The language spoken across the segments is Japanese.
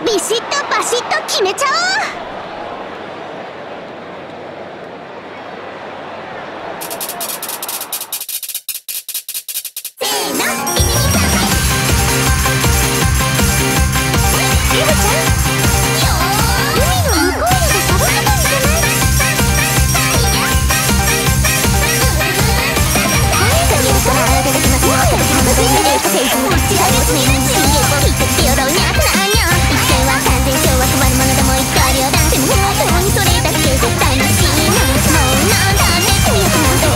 ビシッとバシッと決めちゃおう。せーの、1、2、3、イブちゃん、海の向こうにサボってたんじゃない？というから出てきますよ。こちらですね。よろにゃくなにゃ。一見は完全掌握悪者でも一刀両断。でも本当にそれだけ絶対のシーン。もうなんだねというなんて。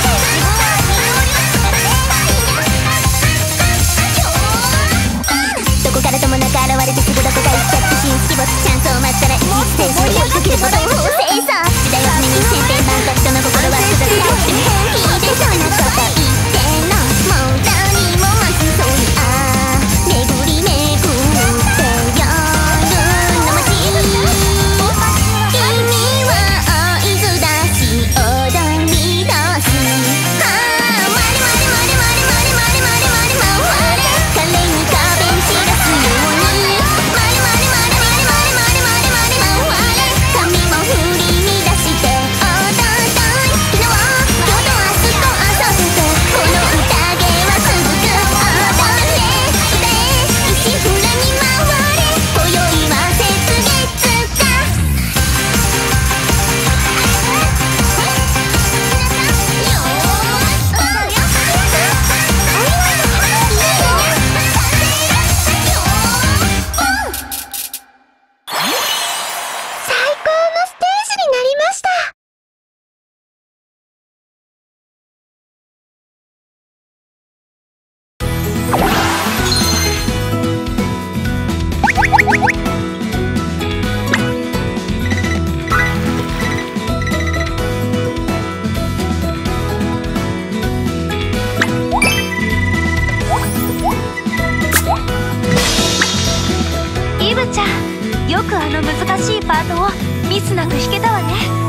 どこからともなく現れてすぐどこか行っちゃって新規没チャンスを待ったら一時停止を追いかけることを法制さ。時代は常に先天版か人の心は複雑だ。でも本気でそんなこと言ってんの。もう誰も待つそうに巡り巡って夜の街。君は合図出し踊り出す。ああマリマリマリマリマリマリマリマリ回れ。彼に加弁し出すように。マリマリマリマリマリマリマリマリ回れ。髪も振り乱して踊ったい。昨日今日と明日と朝せてこの宴は続く。踊れ石フラに回れ。今宵は雪月か。最高のステージになりました。 イブちゃん、よくあの難しいパートをミスなく弾けたわね。